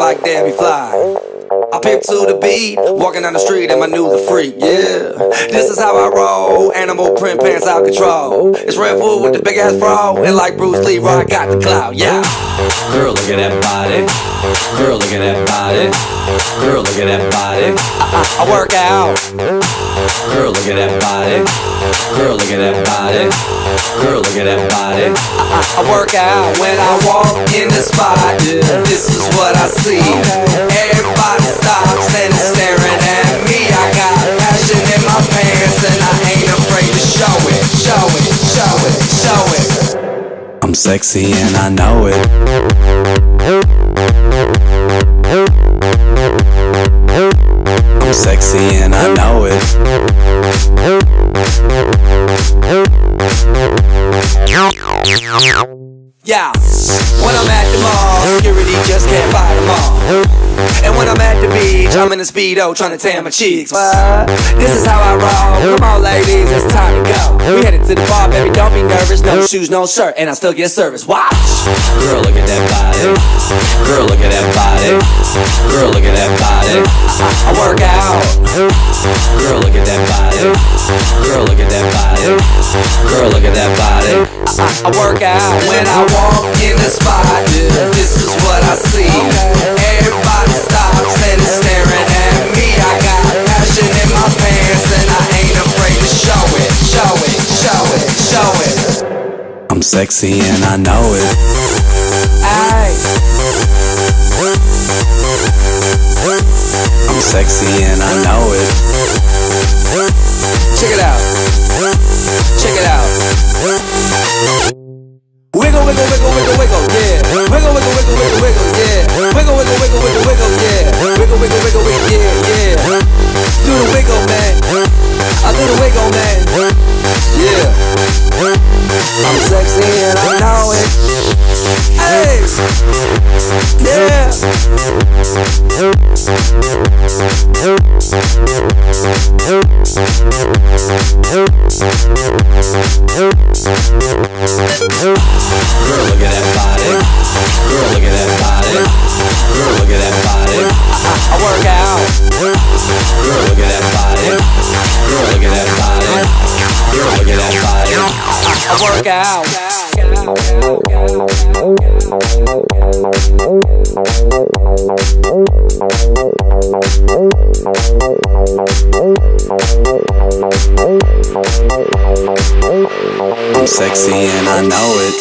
like Debbie Fly. I pimp to the beat, walking down the street and I knew the freak, yeah. This is how I roll, animal print pants out control. It's Red Bull with the big ass fro, and like Bruce Lee, I got the clout, yeah. Girl, look at that body. Girl, look at that body. Girl, look at that body. I work out. Girl, look at that body. Girl, look at that body. Girl, look at that body. I work out when I walk in the spot. This is what I see. Everybody stops and is staring at me. I got passion in my pants and I ain't afraid to show it. Show it, show it, show it. I'm sexy and I know it. I'm sexy and I know it. Yeah, when I'm at the mall, security just can't fight them all. And when I'm at the beach, I'm in a Speedo trying to tan my cheeks. What? This is how I roll. Come on ladies, it's time to go. We headed to the bar, baby, don't be nervous. No shoes, no shirt, and I still get service. Watch! Girl, look at that body. Girl, look at that body. Girl, look at that body. I work out. Girl, look at that body. Girl, look at that body. Girl, look at that body. I work out when I walk in the spot. This is what I see. Everybody stops and is staring at me. I got passion in my pants and I ain't afraid to show it. Show it, show it, show it. I'm sexy and I know it. Aye. I'm sexy and I know it. Check it out. Check it out. Wiggle, wiggle, wiggle, wiggle, wiggle, yeah. Wiggle, wiggle, wiggle, wiggle, wiggle, yeah. Wiggle, wiggle, wiggle, wiggle, wiggle, yeah. Wiggle, wiggle, wiggle, wiggle, yeah, yeah. Do the wiggle, man. I do the wiggle, man. Yeah. I'm sexy and I know it. Hey. Yeah. Girl, look at that body. Girl, look at that body. Girl, look at that body. I work out. Girl, look at that body. Girl, look at that body. Girl, look at that body. I work out. I'm sexy and I know it.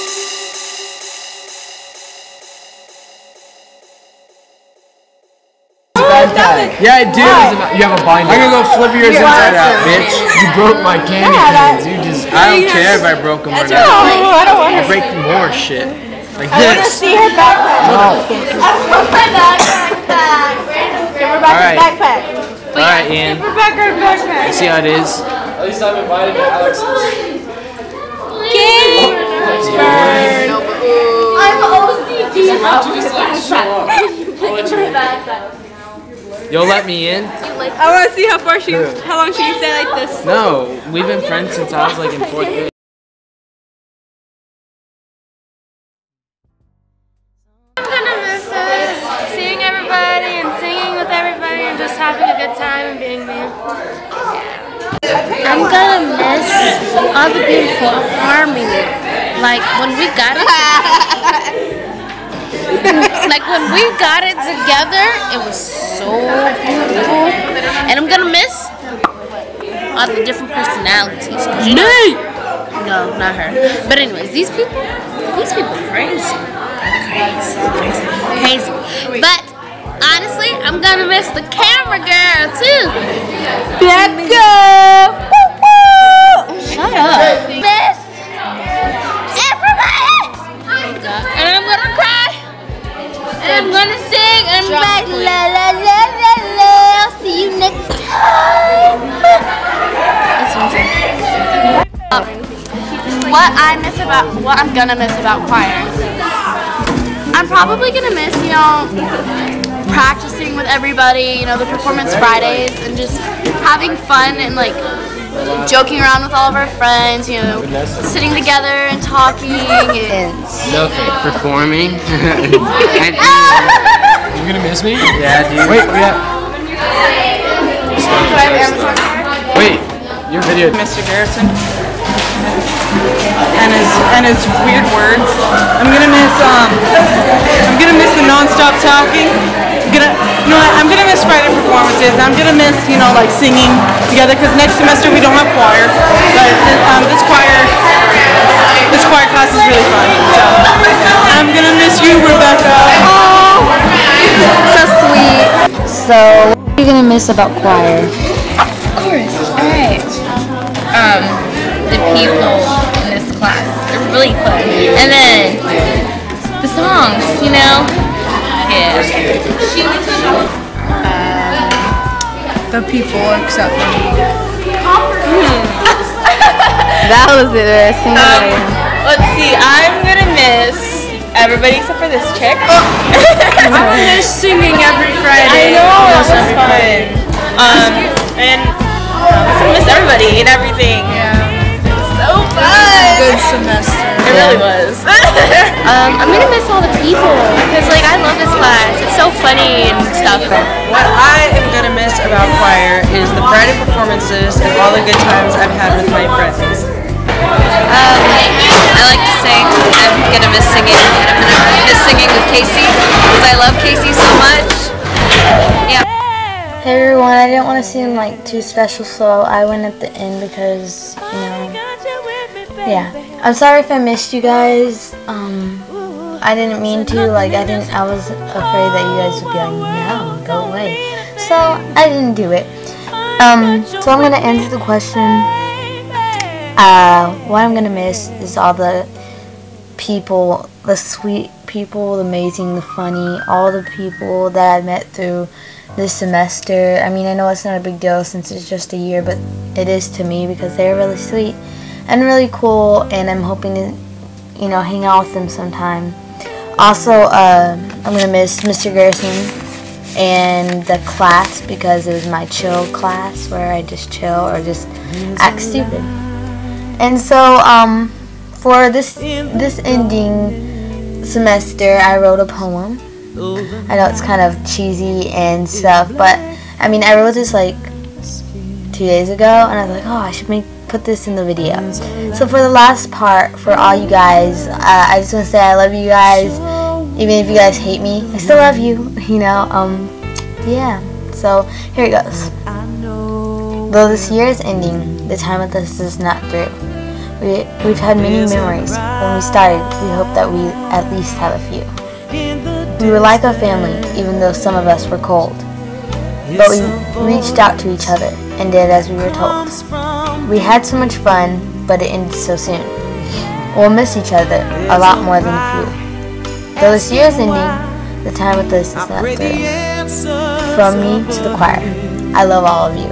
Yeah, I do. You have a binder. I'm gonna go flip yours inside out, bitch. You broke my candy canes. You just. I don't care if I broke them or not. I don't want to break more shit. Like this. I want to see her backpack. No. I broke my backpack. Give her back her backpack. Alright, Ian. Give her back her backpack. See how it is? At least I'm invited to Alex's. King! Burn. I'm OCD. You'll let me in? I want to see how long she can stay like this. No, we've been friends since I was like in 4th grade. I'm gonna miss us, seeing everybody and singing with everybody and just having a good time and being me. I'm gonna miss all the beautiful harmony. Like when we got it together, it was so beautiful. And I'm gonna miss all the different personalities. You know, no, not her. But anyways, these people crazy. Crazy. But honestly, I'm gonna miss the camera girl too. Bekkah! Woo woo! Shut up. Miss everybody! And I'm gonna cry. And I'm gonna sing. And I'm like la la la la la. I'll see you next time. What I'm gonna miss about choir. I'm probably gonna miss, you know, practicing with everybody, you know, the performance Fridays, and just having fun and like joking around with all of our friends, you know, sitting together and talking and nothing. Performing. And You're gonna miss me? Yeah, dude. Wait, wait, your video. Mr. Garrison and his weird words. I'm gonna miss the non-stop talking. I'm gonna miss Friday performances. I'm gonna miss, like singing together, because next semester we don't have choir. But this choir class is really fun. So I'm gonna miss you, Rebecca. Oh, so sweet. So, what are you gonna miss about choir? Of course. All right. The people in this class, they're really fun. And then the songs, Yeah. The people except me. That was interesting. Let's see. I'm gonna miss everybody except for this chick. I'm gonna miss singing every Friday. I know, that was fun. And I'm gonna miss everybody and everything. Yeah. So fun. Good semester. It really was. I'm gonna miss all the people because I love this class. It's so funny and stuff. What I am gonna miss about choir is the Friday performances and all the good times I've had with my friends. I like to sing. I'm gonna miss singing, and I'm gonna miss singing with Casey because I love Casey so much. Yeah. Hey everyone, I didn't want to seem too special, so I went at the end because, yeah. I'm sorry if I missed you guys. I didn't mean to, I was afraid that you guys would be like, no, go away. So, I didn't do it. So I'm gonna answer the question. What I'm gonna miss is all the people, the sweet people, the amazing, the funny, all the people that I met through this semester. I mean, I know it's not a big deal since it's just a year, but it is to me because they're really sweet and really cool, and I'm hoping to, hang out with them sometime. Also, I'm gonna miss Mr. Garrison and the class because it was my chill class where I just chill or just act stupid. And so, for this ending semester, I wrote a poem. I know it's kind of cheesy and stuff, but I mean, I wrote this 2 days ago, and I was like, oh, I should put this in the video. So for the last part, for all you guys, I just want to say I love you guys, even if you guys hate me, I still love you, yeah. So here it goes. Though this year is ending, the time with us is not through. We've had many memories. When we started, we hoped that we at least have a few. We were like a family, even though some of us were cold. But we reached out to each other and did as we were told. We had so much fun, but it ended so soon. We'll miss each other a lot more than a few. Though this year is ending, the time with us is not through. From me to the choir, I love all of you.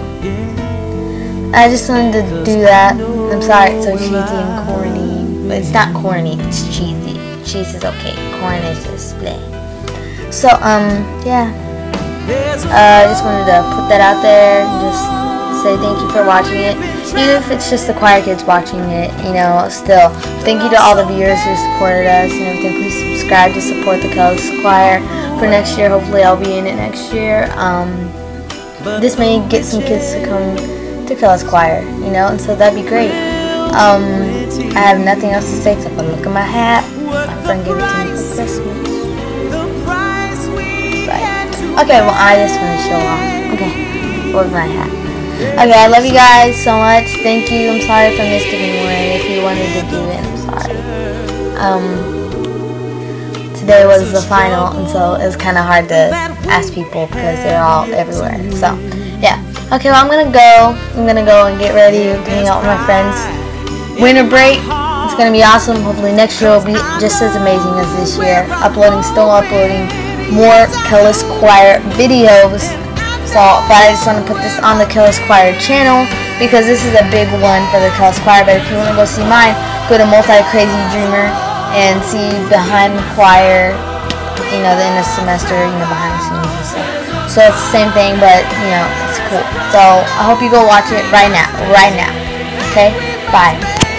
I just wanted to do that. I'm sorry it's so cheesy and corny, but it's not corny, it's cheesy. Cheese is okay, corn is just bleh. So, yeah. I just wanted to put that out there and just say thank you for watching it. Even if it's just the choir kids watching it, still. Thank you to all the viewers who supported us and everything. Please subscribe to support the Kellis Choir for next year. Hopefully I'll be in it next year. This may get some kids to come to Kellis Choir, and so that'd be great. I have nothing else to say except for look at my hat. My friend gave it to me for Christmas. Okay, well, I just want to show off. Okay, with my hat. Okay, I love you guys so much. Thank you. I'm sorry if I missed anyone. If you wanted to do it, I'm sorry. Today was the final, and so it was kind of hard to ask people because they're all everywhere. So, yeah. Okay, well, I'm going to go. I'm going to go and get ready to hang out with my friends. Winter break. It's going to be awesome. Hopefully next year will be just as amazing as this year. Still uploading more Kellis Choir videos. But I just want to put this on the Kellis Choir channel because this is a big one for the Kellis Choir. But if you want to go see mine, go to Multi-Crazy Dreamer and see behind the choir, the end of semester, behind the scenes and stuff. So it's the same thing, but, it's cool. So I hope you go watch it right now. Okay? Bye.